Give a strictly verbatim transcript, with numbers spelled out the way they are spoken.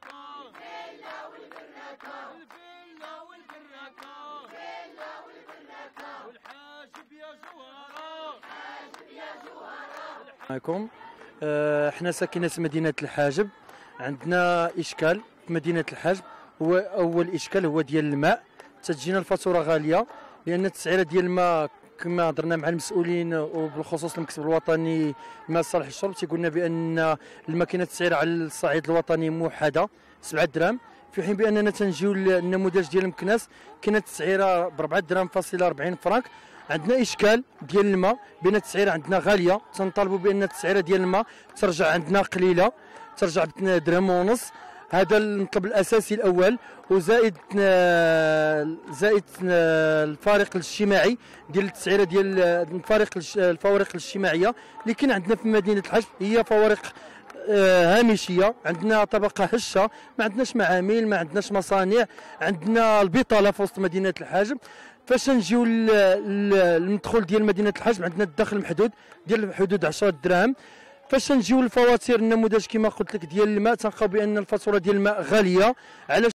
والبراكه الفيلا والبراكه الفيلا والبراكه الفيلا والبراكه والحاجب يا جوهره الحاجب يا جوهره. عليكم. آه، احنا ساكنة مدينة الحاجب. عندنا اشكال في مدينة الحاجب. هو اول اشكال هو ديال الماء. تتجينا الفاتوره غاليه لان التسعيره ديال الماء كما هضرنا مع المسؤولين وبالخصوص المكتب الوطني لماء صالح الشرب تيقولنا بان الماء كاينه تسعيره على الصعيد الوطني موحده سبعة دراهم، في حين باننا تنجيو للنموذج ديال مكناس كاينه تسعيره ب أربعة دراهم فاصله أربعين فرانك. عندنا اشكال ديال الماء بان التسعيره عندنا غاليه، تنطالبوا بان التسعيره ديال الماء ترجع عندنا قليله، ترجع درهم ونص. هذا المطلب الاساسي الاول. وزائد زائد الفارق الاجتماعي ديال التسعيره ديال الفارق الفوارق الاجتماعيه اللي كاين عندنا في مدينه الحجب هي فوارق هامشيه. عندنا طبقه هشه، ما عندناش معامل، ما عندناش مصانع، عندنا البطاله في وسط مدينه الحجب. فاش نجيو للمدخول ديال مدينه الحجب عندنا الدخل محدود ديال حدود عشرة دراهم. فاش نجيو للفواتير النموذج كما قلت لك ديال الماء تنلقاو بان الفاتوره ديال الماء غاليه. علاش؟